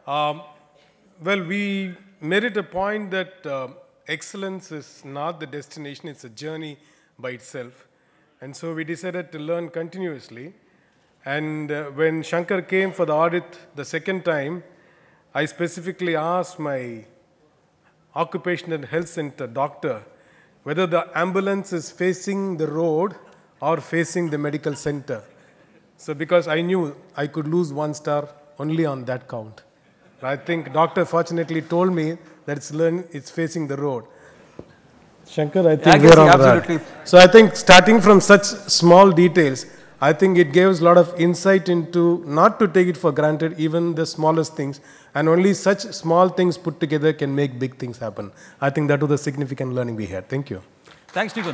Um, well, we made it a point that excellence is not the destination, it's a journey by itself. And so we decided to learn continuously. And when Shankar came for the audit the second time, I specifically asked my occupational health center doctor whether the ambulance is facing the road or facing the medical center. So because I knew I could lose 1 star only on that count. I think doctor fortunately told me that it's facing the road. Shankar, I think we're on that. So I think starting from such small details, I think it gave us a lot of insight into not to take it for granted, even the smallest things, and only such small things put together can make big things happen. I think that was the significant learning we had. Thank you. Thanks, Stephen.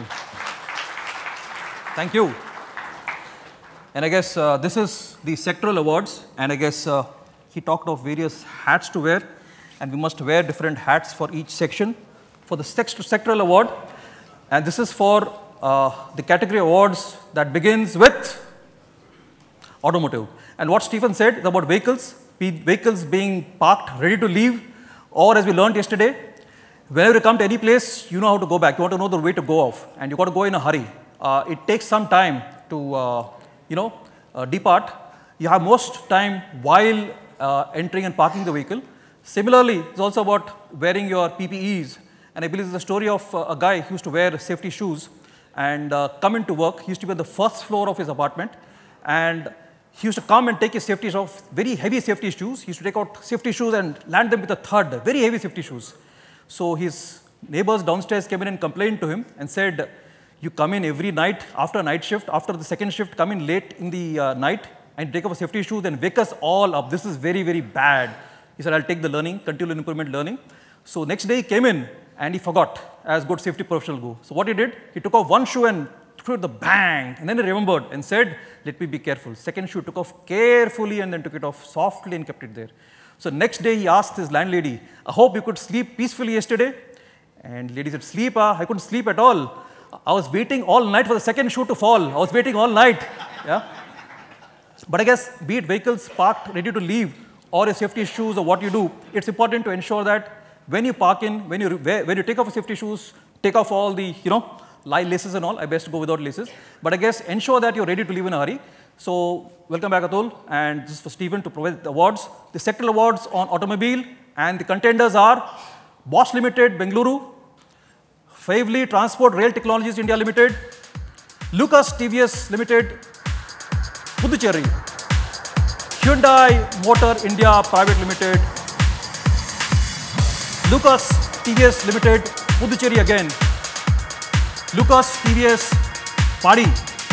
Thank you. And I guess this is the sectoral awards, and I guess he talked of various hats to wear, and we must wear different hats for each section. For the sectoral award, and this is for the category awards that begins with automotive. And what Stephen said is about vehicles being parked, ready to leave, or as we learned yesterday, whenever you come to any place, you know how to go back. You want to know the way to go off, and you got to go in a hurry. It takes some time to, depart. You have most time while entering and parking the vehicle. Similarly, it's also about wearing your PPEs. And I believe it's a story of a guy who used to wear safety shoes and come into work. He used to be on the first floor of his apartment, and he used to come and take his safety shoes off, very heavy safety shoes. He used to take out safety shoes and land them with a third, very heavy safety shoes. So his neighbors downstairs came in and complained to him and said, you come in every night after a night shift, after the second shift, come in late in the night and take off safety shoes and wake us all up. This is very, very bad. He said, I'll take the learning, continual improvement learning. So next day he came in, and he forgot, as good safety professionals go. So what he did, he took off one shoe and threw it the bang, and then he remembered and said, let me be careful. Second shoe took off carefully and then took it off softly and kept it there. So next day he asked his landlady, I hope you could sleep peacefully yesterday. And lady said, sleep? I couldn't sleep at all. I was waiting all night for the second shoe to fall. I was waiting all night. Yeah. But I guess, be it vehicles parked ready to leave or your safety shoes or what you do, it's important to ensure that when you park in, when you take off your safety shoes, take off all the, laces and all. I best go without laces. But I guess ensure that you're ready to leave in a hurry. So welcome back, Atul. And this is for Stephen to provide the awards. The sectoral awards on automobile, and the contenders are Bosch Limited, Bengaluru, Favely Transport Rail Technologies India Limited, Lucas TVS Limited, Puducherry, Hyundai Motor India Private Limited, Lucas TVS Limited, Puducherry again, Lucas TVS Padi,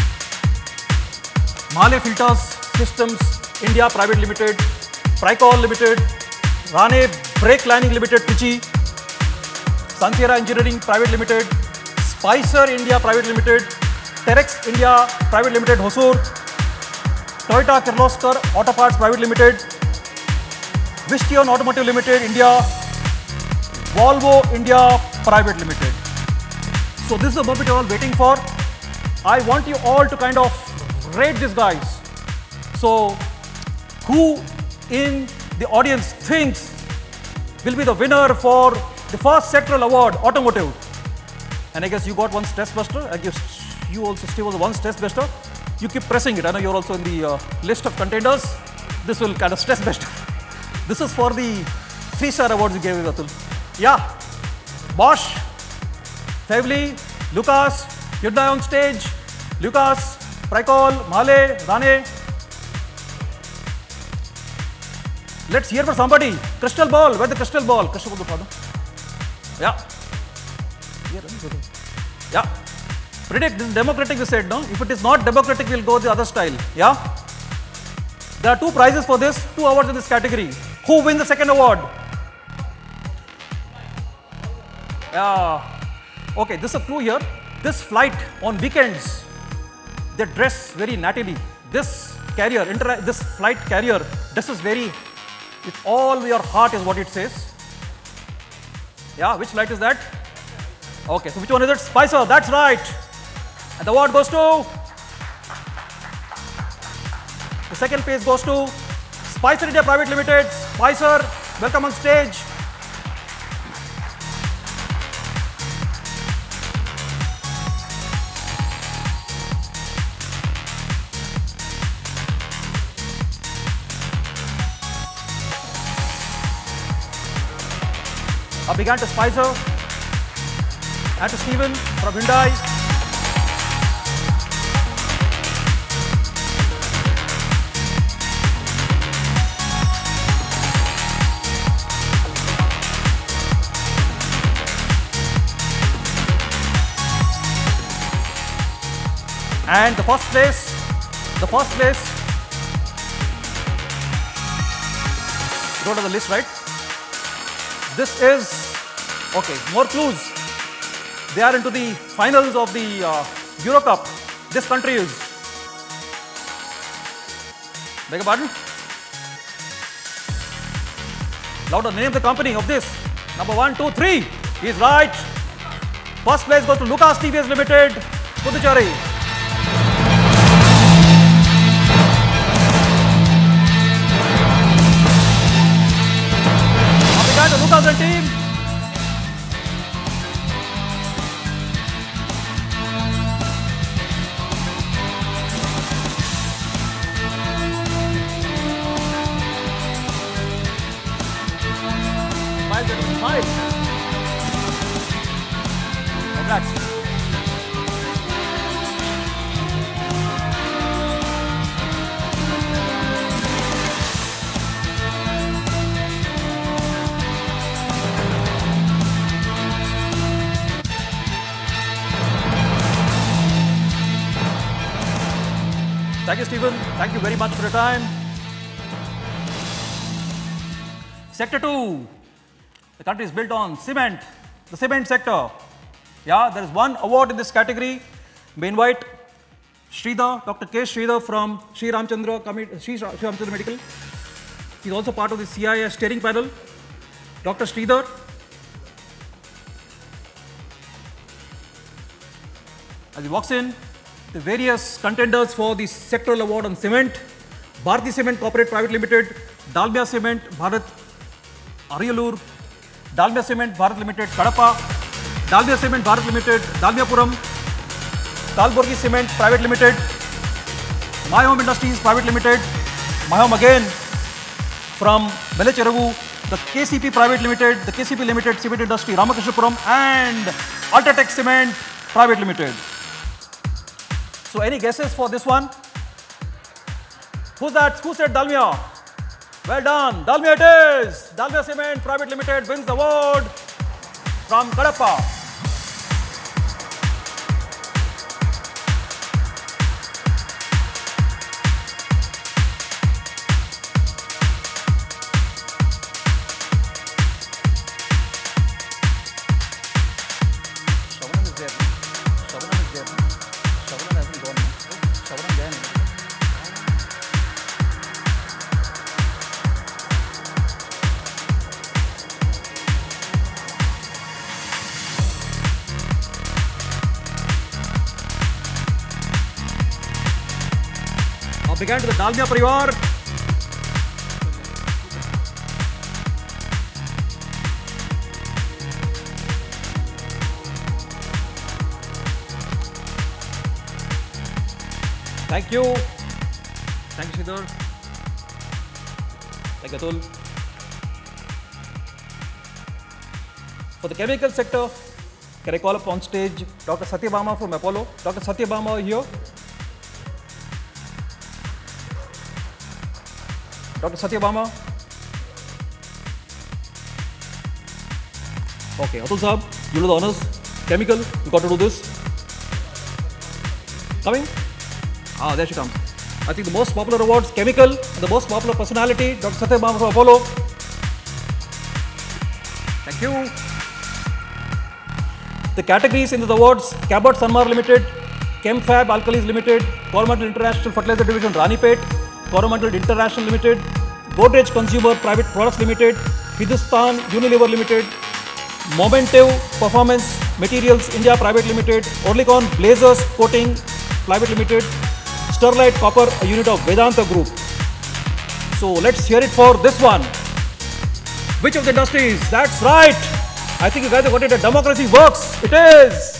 Mahle Filters Systems India Private Limited, Pricol Limited, Rane Brake Lining Limited, Trichy, Santiera Engineering Private Limited, Spicer India Private Limited, Terex India Private Limited, Hosur, Toyota Kirloskar Auto Parts Private Limited, Visteon Automotive Limited India, Volvo India Private Limited. So this is the moment you're all waiting for. I want you all to kind of rate these guys. So who in the audience thinks will be the winner for the first sectoral award, automotive? And I guess you got one stress buster. I guess you also still was one stress buster. You keep pressing it. I know you're also in the list of contenders. This will kind of stress buster. This is for the 3-star awards you gave me, Atul. Yeah, Bosch, Favely, Lucas, Hyundai on stage, Lucas, Pricol, Mahle, Rane. Let's hear for somebody. Crystal ball, where's the crystal ball? Crystal ball, father. Yeah. Yeah. Predict, this is democratic, we said, no? If it is not democratic, we'll go the other style. Yeah. There are 2 prizes for this, 2 awards in this category. Who wins the second award? Okay, this is a clue here. This flight on weekends, they dress very nattily. This carrier, this flight carrier dresses very, with all your heart is what it says. Yeah, which flight is that? Okay, so which one is it? Spicer, that's right. And the award goes to, the second place goes to Spicer India Private Limited, Spicer, welcome on stage. I began to Spicer and to Stephen from Hyundai. And the first place, go to the list, right? This is, okay, more clues. They are into the finals of the Euro Cup. This country is, beg your pardon? Louder, name the company of this. Number 1, 2, 3. He's right. First place goes to Lucas TVS Limited, Puducherry. The Lucas and team. Smile, gentlemen, smile. Congrats. Thank you, Stephen. Thank you very much for your time. Sector 2. The country is built on cement. The cement sector. Yeah, there is one award in this category. May invite Sridhar, Dr. K. Sridhar from Sri Ramchandra Medical. He's also part of the CIS steering panel. Dr. Sridhar. As he walks in, the various contenders for the sectoral award on cement: Bharati Cement Corporate Private Limited, Dalmia Cement Bharat Ariyalur, Dalmia Cement Bharat Limited Kadapa, Dalmia Cement Bharat Limited Dalmiapuram, Kalburgi Cement Private Limited, My Home Industries Private Limited, My Home again from Melecheravu, the KCP Private Limited, the KCP Limited Cement Industry Ramakrishapuram, and Ultratech Cement Private Limited. So any guesses for this one? Who's that? Who said Dalmia? Well done. Dalmia it is. Dalmia Cement Private Limited wins the award from Kadapa. Shavanan is there. Shavanan is there. Shavanan hasn't gone. Shavanan there. Began to the Dalmia Parivar. Thank you. Thank you, Sridhar. Thank you, Atul. For the chemical sector, can I call up on stage Dr. Satyabama from Apollo? Dr. Satyabama here. Dr. Satyabama. Okay, Atul Saab, you do the honors. Chemical, you got to do this. Coming? Ah, there she comes. I think the most popular awards, chemical, and the most popular personality, Dr. Satyabama from Apollo. Thank you. The categories in the awards: Cabot Sanmar Limited, Chemfab Alkalis Limited, Coromandel International Fertilizer Division Ranipet, Coromandel International Limited, Godrej Consumer Private Products Limited, Hindustan Unilever Limited, Momentive Performance Materials India Private Limited, Orlicon Blazers Coating Private Limited, Sterlite Copper, a unit of Vedanta Group. So let's hear it for this one. Which of the industries? That's right. I think you guys have got it. The democracy works. It is.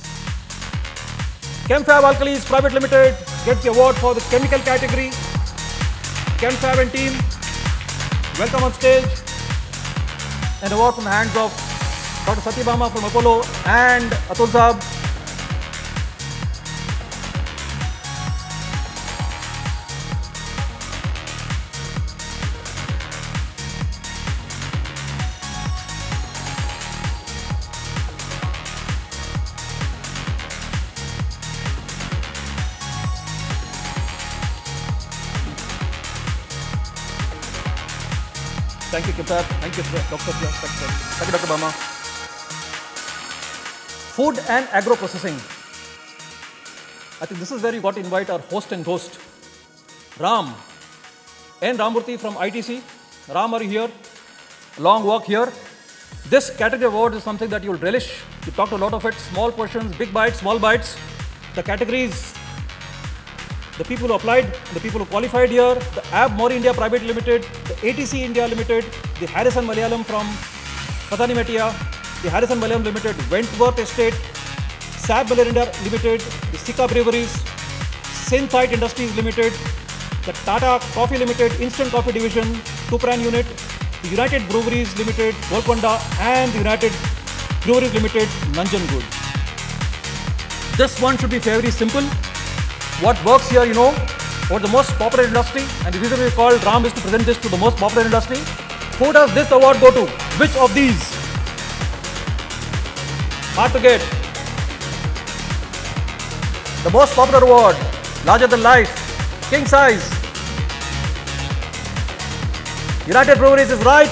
Chemfab Alkalis Private Limited gets the award for the chemical category. Chemfab and team, welcome on stage. An award from the hands of Dr. Satyabama from Apollo and Atul Saab. Thank you, Chemfab. Thank you, Dr. Thank you, Dr. Bama. Food and agro processing. I think this is where you got to invite our host and ghost, Ram. N. Ramurthy from ITC. Ram, are you here? Long walk here. This category award is something that you'll relish. You talked a lot of it. Small portions, big bites, small bites. The categories, the people who applied, the people who qualified here, the AB Mori India Private Limited, the ATC India Limited, the Harrison Malayalam from Patani Metia, the Harrison Malayalam Limited, Wentworth Estate, SAB Malayalam Limited, the Sika Breweries, Synthite Industries Limited, the Tata Coffee Limited, Instant Coffee Division, Tupran Unit, the United Breweries Limited, Golconda, and the United Breweries Limited, Nanjangud. This one should be very simple. What works here, you know, for the most popular industry, and the reason we called Ram is to present this to the most popular industry. Who does this award go to? Which of these? Hard to get. The most popular award, larger than life, king size. United Breweries is right.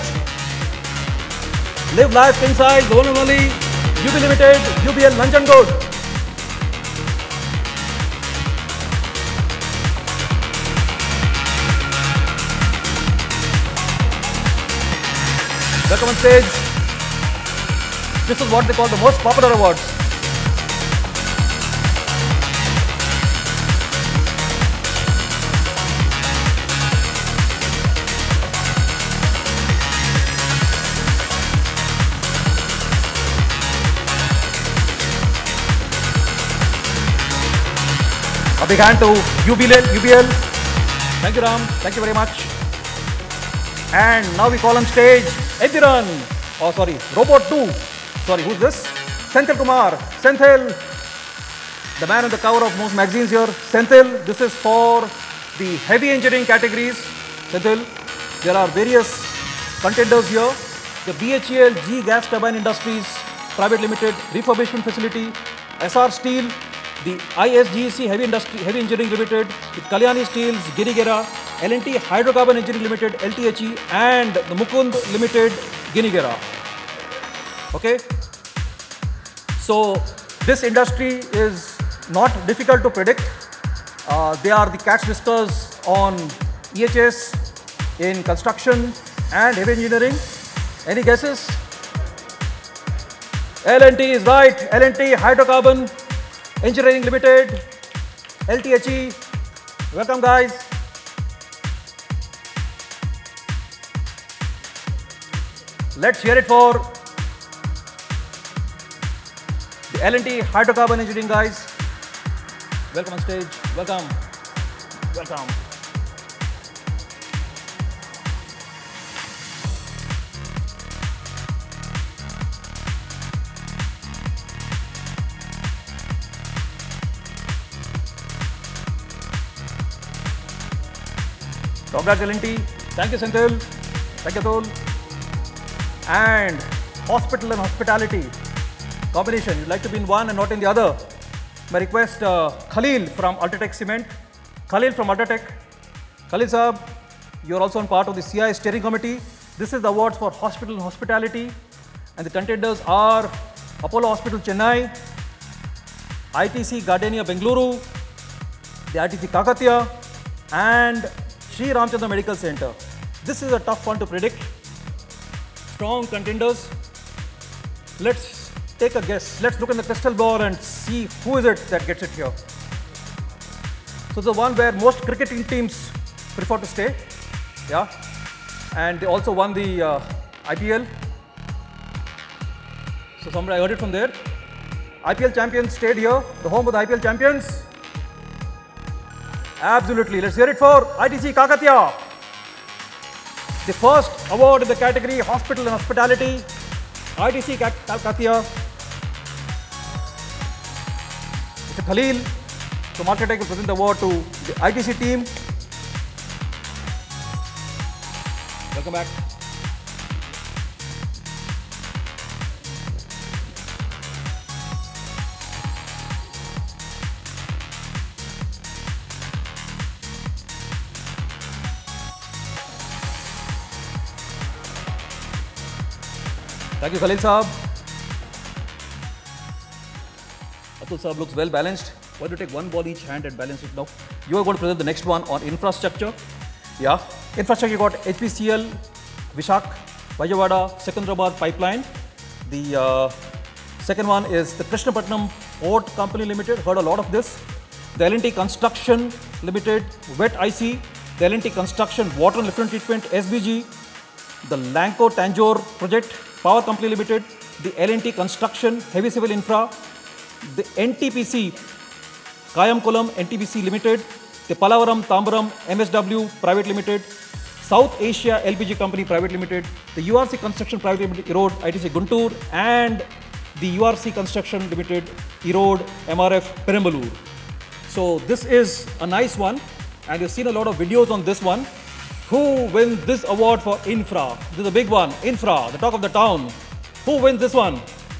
Live Life king size, the one and only UB Limited, UBL Nanjangud. Welcome on stage. This is what they call the most popular awards. A big hand to UBL. Thank you, Ram. Thank you very much. And now we call on stage Ediran. Oh, sorry, Robot 2. Sorry, who's this? Senthil Kumar. Senthil, the man on the cover of most magazines here. Senthil, this is for the heavy engineering categories. Senthil, there are various contenders here. The BHEL G Gas Turbine Industries Private Limited Refurbishment Facility, SR Steel, the ISGEC Heavy Engineering Limited, the Kalyani Steels, Girigera, L&T Hydrocarbon Engineering Limited, LTHE, and the Mukund Limited, Girigera. Okay? So, this industry is not difficult to predict. They are the catch whiskers on EHS, in construction and heavy engineering. Any guesses? L&T is right. L&T Hydrocarbon Engineering Limited, LTHE. Welcome, guys. Let's hear it for the L&T Hydrocarbon Engineering guys. Welcome on stage. Welcome. Welcome. Congrats, L&T. Thank you, Senthil. Thank you, Atul. And hospital and hospitality combination. You'd like to be in one and not in the other. My request, Khalil from Ultratech Cement. Khalil from Ultratech. Khalil Saab, you're also on part of the CI steering committee. This is the awards for hospital and hospitality. And the contenders are Apollo Hospital Chennai, ITC Gardenia Bengaluru, the ITC Kakatiya, and Sri Ramchandra Medical Center. This is a tough one to predict. Strong contenders. Let's take a guess. Let's look in the crystal ball and see who is it that gets it here. So the one where most cricketing teams prefer to stay. Yeah. And they also won the IPL. So somebody, I heard it from there. IPL champions stayed here, the home of the IPL champions. Absolutely. Let's hear it for ITC Kakatiya. The first award in the category Hospital and Hospitality. ITC Kakatiya. Mr. Khalil from Architect will present the award to the ITC team. Welcome back. Thank you, Khalil Saab. Atul Saab looks well balanced. Why don't you take one ball each hand and balance it now? You are going to present the next one on infrastructure. Yeah. Infrastructure, you got HPCL, Vishak, Vijayawada, Secunderabad pipeline. The second one is the Krishnapatnam Port Company Limited. Heard a lot of this. The L&T Construction Limited, Wet IC. The L&T Construction Water and Effluent Treatment, SBG. The Lanco Tanjore Project Power Company Limited, the L&T Construction Heavy Civil Infra, the NTPC Kayamkulam NTPC Limited, the Palavaram Tambaram MSW Private Limited, South Asia LPG Company Private Limited, the URC Construction Private Limited Erode ITC Guntur, and the URC Construction Limited Erode MRF Perambalur. So this is a nice one, and you've seen a lot of videos on this one. Who wins this award for infra? This is a big one. Infra, the talk of the town. Who wins this one?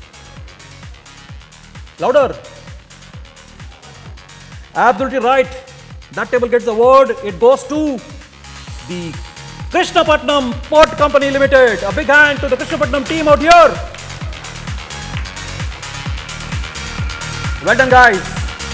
Louder. Absolutely right. That table gets the award. It goes to the Krishnapatnam Port Company Limited. A big hand to the Krishnapatnam team out here. Well done, guys.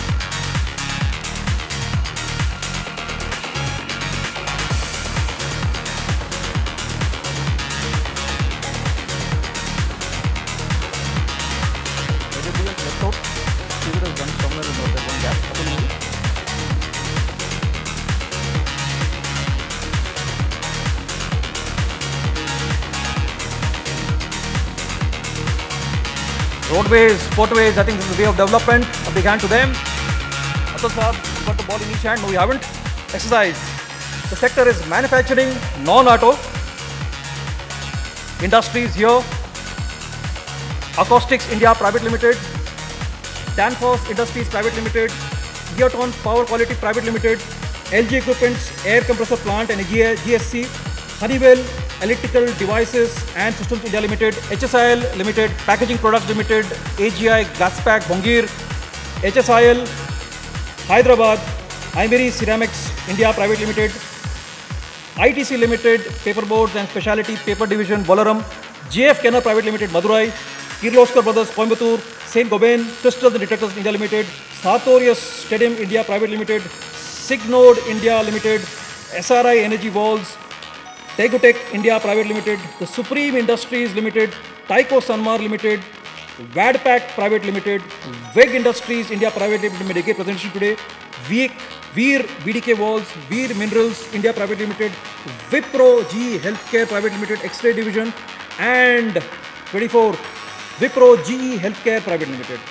Roadways, portways, I think this is the way of development. A big hand to them. Atul Saab, you got the ball in each hand. No, you haven't. Exercise. The sector is manufacturing, non-auto. Industries here. Acoustics India Private Limited. Danfoss Industries Private Limited. Geoton Power Quality Private Limited. LG Equipments Air Compressor Plant and GSC. Honeywell Electrical Devices and Systems India Limited, HSIL Limited, Packaging Products Limited, AGI Glasspack Bongir, HSIL Hyderabad, Imeri Ceramics India Private Limited, ITC Limited, Paperboards and Specialty Paper Division Bolaram, JF Kenner Private Limited Madurai, Kirloskar Brothers Coimbatore, Saint Gobain, Crystals and Detectors India Limited, Sartorius Stadium India Private Limited, Signode India Limited, SRI Energy Walls, Tegutech India Private Limited, the Supreme Industries Limited, Tyco Sanmar Limited, Vadpak Private Limited, Weg Industries India Private Limited made a presentation today, Veer BDK Walls, Veer Minerals India Private Limited, Wipro GE Healthcare Private Limited X-ray Division, and 24 Wipro GE Healthcare Private Limited.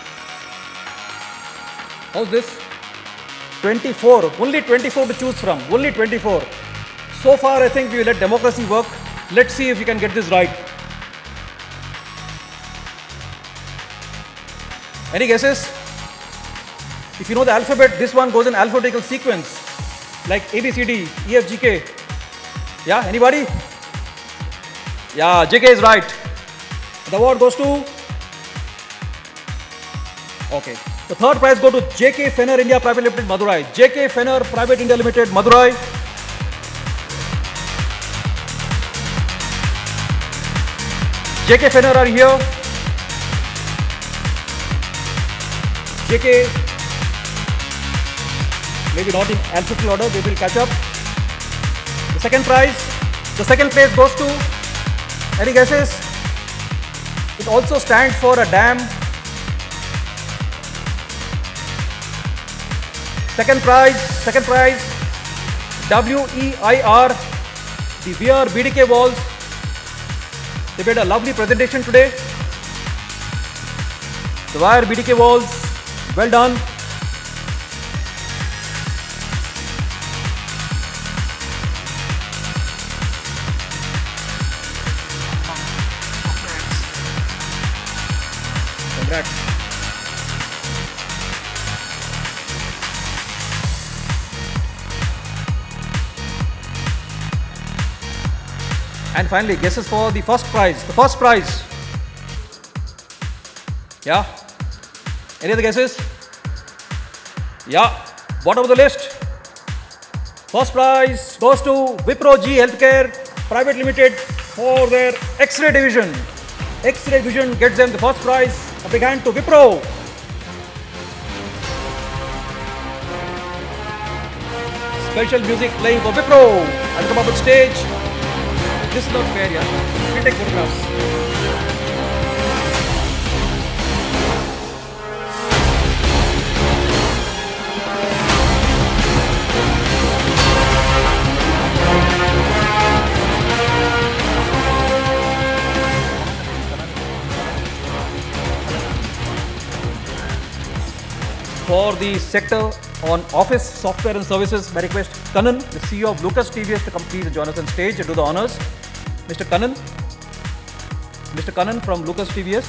How's this? 24, only 24 to choose from, only 24. So far, I think we will let democracy work. Let's see if we can get this right. Any guesses? If you know the alphabet, this one goes in alphabetical sequence, like A, B, C, D, E, F, G, K. Yeah, anybody? Yeah, JK is right. The award goes to? Okay. The third prize goes to JK Fenner India Private Limited Madurai. JK Fenner Private India Limited Madurai. JK Fenner are here. JK, maybe not in alphabetical order, they will catch up. The second prize, the second place goes to, any guesses? It also stands for a dam. Second prize, WEIR, the Weir BDK Walls. They made a lovely presentation today. The wire BDK walls, well done. Congrats. And finally, guesses for the first prize. The first prize. Yeah. Any other guesses? Yeah. Bottom of the list. First prize goes to Wipro G Healthcare Private Limited for their X-ray division. X-ray division gets them the first prize. A big hand to Wipro. Special music playing for Wipro. I'll come up on stage. This is not fair, yeah. We'll take photographs. For the sector on office software and services, I request Kannan, the CEO of Lucas TVS, to come please join us on stage and do the honors. Mr. Kannan. Mr. Kannan from Lucas TVS.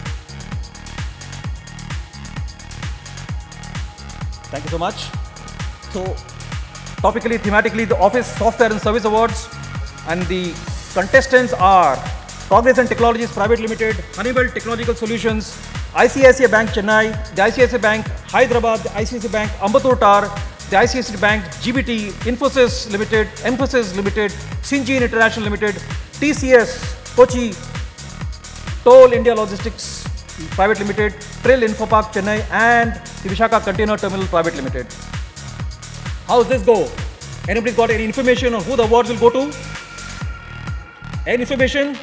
Thank you so much. So, topically, thematically, the Office Software and Service Awards, and the contestants are Cognizant Technologies Private Limited, Honeywell Technological Solutions, ICICI Bank Chennai, the ICICI Bank Hyderabad, the ICICI Bank Ambattur Tar, the ICICI Bank GBT, Infosys Limited, Emphasis Limited, Syngene International Limited, TCS, Kochi, Toll India Logistics Private Limited, Trill Infopark Chennai, and the Vishaka Container Terminal Private Limited. How does this go? Anybody got any information on who the awards will go to? Any information?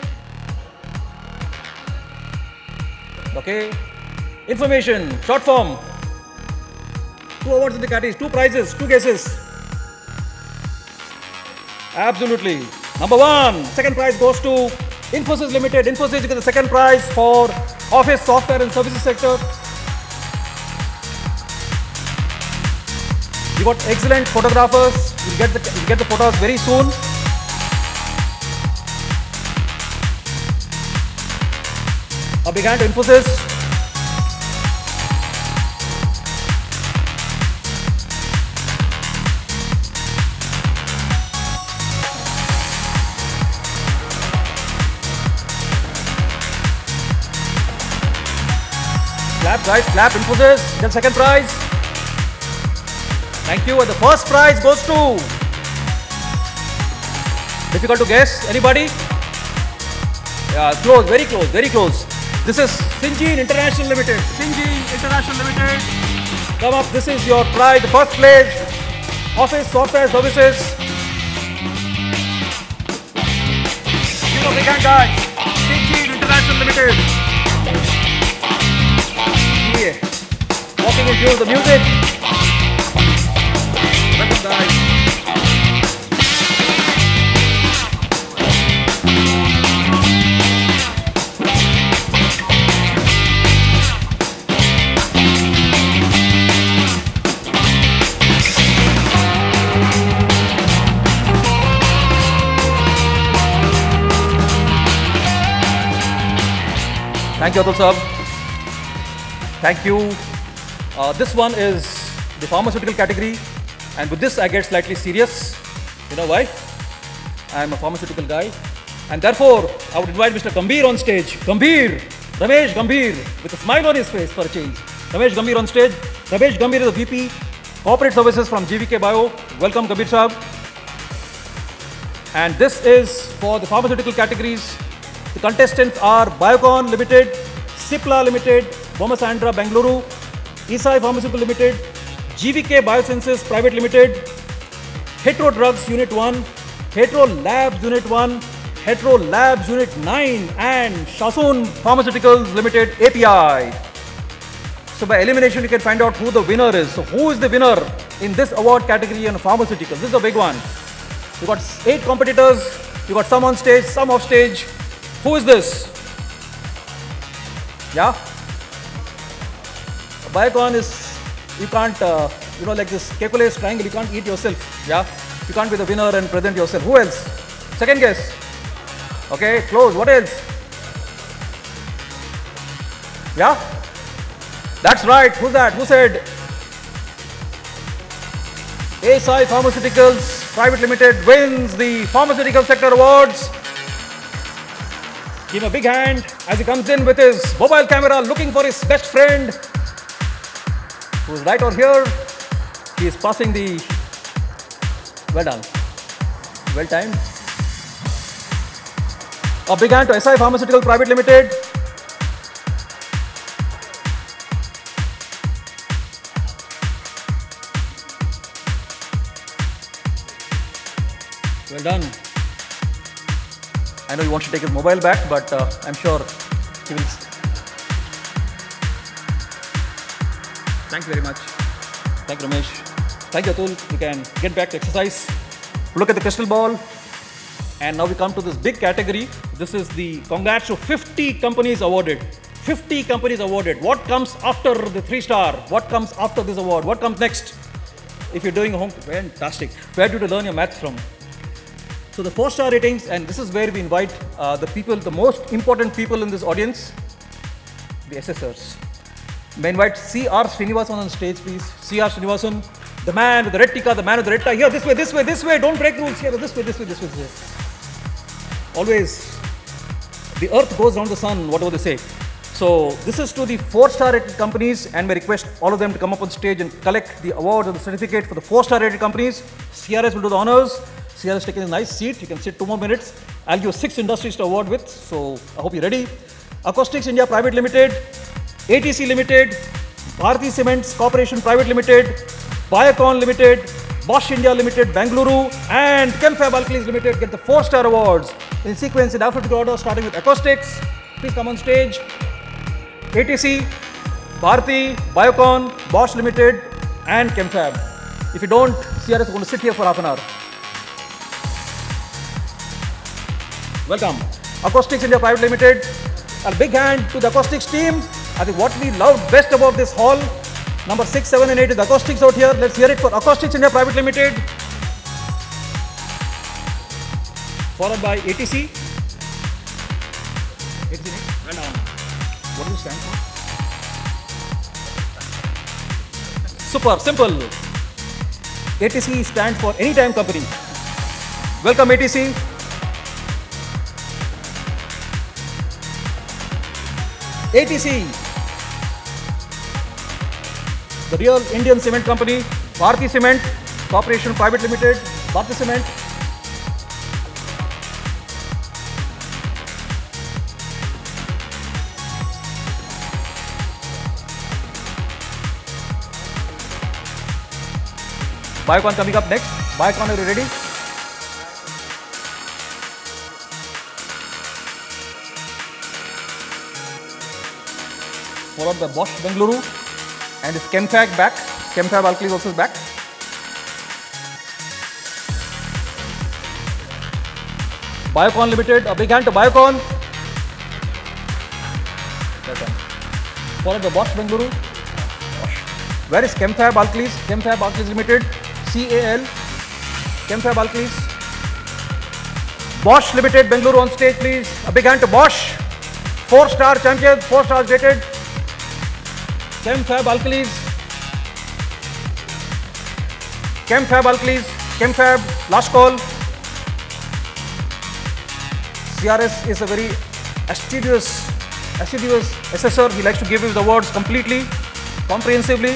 Okay. Information, short form. 2 awards in the categories, 2 prizes, 2 guesses. Absolutely. Number 1, second prize goes to Infosys Limited. Infosys gets the second prize for office software and services sector. You got excellent photographers. You'll get the photos very soon. A big hand to Infosys. Clap guys, clap. Infosys, get second prize. Thank you. And the first prize goes to, difficult to guess, anybody? Yeah, close, very close, very close. This is Syngene International Limited. Syngene International Limited. Come up, this is your prize, the first place. Office Software Services. Give a big hand guys. Syngene International Limited. Yeah. Walking in tune with the music. Welcome guys. Thank you, Atul Sahab. Thank you. This one is the pharmaceutical category, and with this I get slightly serious. You know why? I am a pharmaceutical guy, and therefore I would invite Mr. Gambhir on stage. Gambhir, Ramesh Gambhir, with a smile on his face for a change. Ramesh Gambhir on stage. Ramesh Gambhir is the VP, Corporate Services from GVK Bio. Welcome, Gambhir Sahab. And this is for the pharmaceutical categories. The contestants are Biocon Limited, Cipla Limited, Bomasandra Bengaluru, Eisai Pharmaceutical Limited, GVK Biosciences Private Limited, Hetero Drugs Unit 1, Hetero Labs Unit 1, Hetero Labs Unit 9, and Shasun Pharmaceuticals Limited API. So by elimination you can find out who the winner is. So who is the winner in this award category on pharmaceuticals? This is a big one. You got 8 competitors, you got some on stage, some off stage. Who is this? Yeah? Biocon is, you can't, like this Kekule's triangle, you can't eat yourself. Yeah? You can't be the winner and present yourself. Who else? Second guess. Okay, close. What else? Yeah? That's right. Who's that? Who said? Eisai Pharmaceuticals Private Limited wins the Pharmaceutical Sector Awards. Give him a big hand as he comes in with his mobile camera looking for his best friend who's right over here. He is passing the... Well done. Well timed. A big hand to Eisai Pharmaceutical Private Limited. Well done. I know he wants to take his mobile back, but I'm sure he will. Thank you very much. Thank you, Ramesh. Thank you, Atul. We can get back to exercise. Look at the crystal ball. And now we come to this big category. This is the congrats to 50 companies awarded. 50 companies awarded. What comes after the 3-star? What comes after this award? What comes next? If you're doing home, fantastic. Where do you learn your maths from? So the 4-star ratings, and this is where we invite the people, the most important people in this audience, the assessors. May I invite C.R. Srinivasan on stage, please. C.R. Srinivasan, the man with the red tika, the man with the red tie. Here, this way, this way, this way. Don't break rules. Here, this way, this way, this way, this way. Always, the earth goes around the sun, whatever they say. So this is to the 4-star rated companies, and may request all of them to come up on stage and collect the award or the certificate for the 4-star rated companies. CRS will do the honors. CRS has taken a nice seat. You can sit 2 more minutes. I'll give 6 industries to award with. So I hope you're ready. Acoustics India Private Limited, ATC Limited, Bharati Cements Corporation Private Limited, Biocon Limited, Bosch India Limited, Bengaluru, and Chemfab Alkalis Limited get the 4-star awards in sequence in alphabetical order, starting with acoustics. Please come on stage. ATC, Bharati, Biocon, Bosch Limited, and Chemfab. If you don't, CRS is going to sit here for half an hour. Welcome. Acoustics India Private Limited. A big hand to the acoustics team. I think what we love best about this hall, number 6, 7, and 8 is the acoustics out here. Let's hear it for Acoustics India Private Limited. Followed by ATC. ATC next. Well done. What does it stand for? Super, simple. ATC stands for Anytime Company. Welcome, ATC. ATC, the real Indian cement company, Bharati Cement Corporation Private Limited, Bharati Cement. Biocon coming up next. Biocon, are you ready? Followed by Bosch Bengaluru and is Chemfab back. Chemfab Alkalis also is back. Biocon Limited, a big hand to Biocon. Followed by Bosch Bengaluru. Where is Chemfab Alkalis? Chemfab Alkalis Limited, CAL. Chemfab Alkalis. Bosch Limited, Bengaluru on stage, please. A big hand to Bosch. 4-star champion, 4 stars rated. Chemfab Alkalis. Chemfab Alkalis. Chemfab, last call. CRS is a very assiduous assessor. He likes to give his awards completely, comprehensively.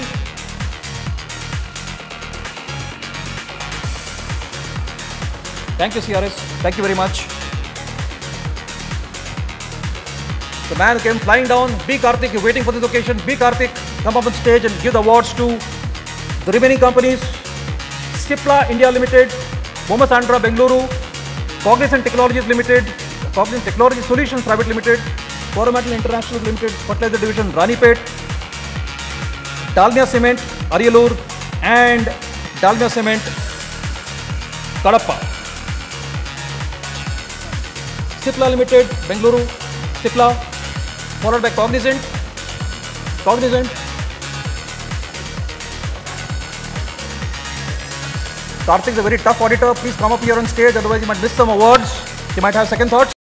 Thank you, CRS. Thank you very much. The man who came flying down, B. Karthik, you're waiting for this occasion. B. Karthik, come up on stage and give the awards to the remaining companies. Cipla India Limited, Momasandra Bengaluru, Cognizant Technologies Limited, Cognizant Technology Solutions Private Limited, Coromandel International Limited, Fertilizer Division, Ranipet, Dalmia Cement, Ariyalur, and Dalmia Cement, Kadapa. Cipla Limited, Bengaluru, Cipla, followed by Cognizant. Karthik is a very tough auditor. Please come up here on stage, otherwise you might miss some awards. You might have second thoughts.